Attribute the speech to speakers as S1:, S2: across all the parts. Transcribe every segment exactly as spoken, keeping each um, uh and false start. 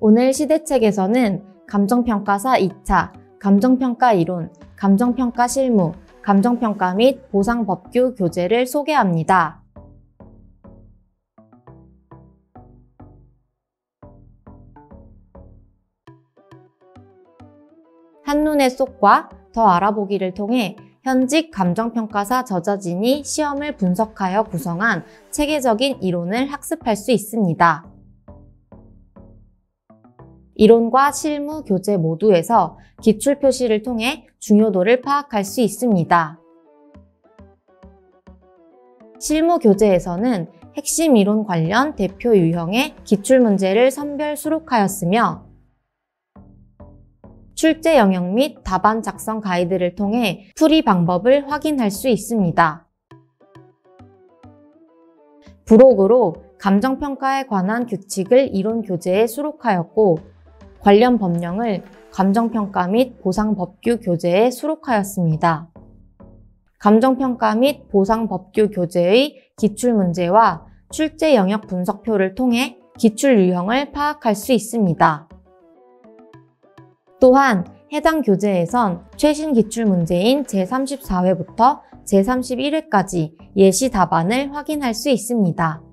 S1: 오늘 시대책에서는 감정평가사 이 차, 감정평가 이론, 감정평가 실무, 감정평가 및 보상법규 교재를 소개합니다. 한눈에 쏙과 더 알아보기를 통해 현직 감정평가사 저자진이 시험을 분석하여 구성한 체계적인 이론을 학습할 수 있습니다. 이론과 실무 교재 모두에서 기출 표시를 통해 중요도를 파악할 수 있습니다. 실무 교재에서는 핵심 이론 관련 대표 유형의 기출문제를 선별 수록하였으며 출제 영역 및 답안 작성 가이드를 통해 풀이 방법을 확인할 수 있습니다. 부록으로 감정평가에 관한 규칙을 이론 교재에 수록하였고 관련 법령을 감정평가 및 보상법규 교재에 수록하였습니다. 감정평가 및 보상법규 교재의 기출문제와 출제 영역 분석표를 통해 기출 유형을 파악할 수 있습니다. 또한 해당 교재에선 최신 기출문제인 제삼십사 회부터 제삼십일 회까지 예시 답안을 확인할 수 있습니다.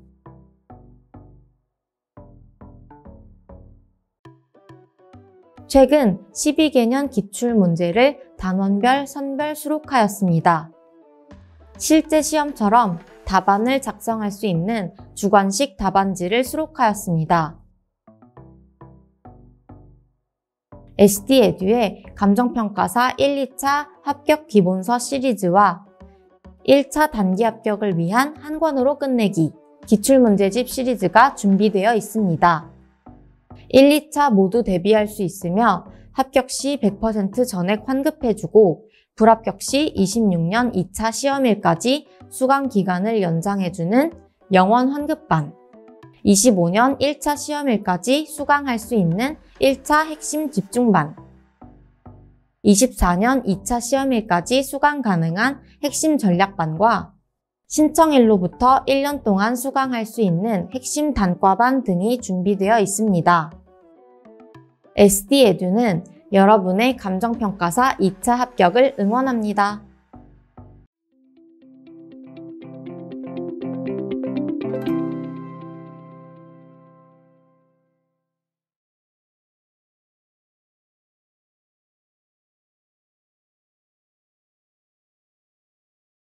S1: 최근 십이 개년 기출문제를 단원별 선별 수록하였습니다. 실제 시험처럼 답안을 작성할 수 있는 주관식 답안지를 수록하였습니다. 에스디에듀의 감정평가사 일, 이 차 합격 기본서 시리즈와 일 차 단기 합격을 위한 한 권으로 끝내기 기출문제집 시리즈가 준비되어 있습니다. 일, 이 차 모두 대비할 수 있으며 합격 시 백 퍼센트 전액 환급해주고 불합격 시 이십육 년 이 차 시험일까지 수강 기간을 연장해주는 영원 환급반, 이십오 년 일 차 시험일까지 수강할 수 있는 일 차 핵심 집중반, 이십사 년 이 차 시험일까지 수강 가능한 핵심 전략반과 신청일로부터 일 년 동안 수강할 수 있는 핵심 단과반 등이 준비되어 있습니다. 에스디에듀는 여러분의 감정평가사 이 차 합격을 응원합니다.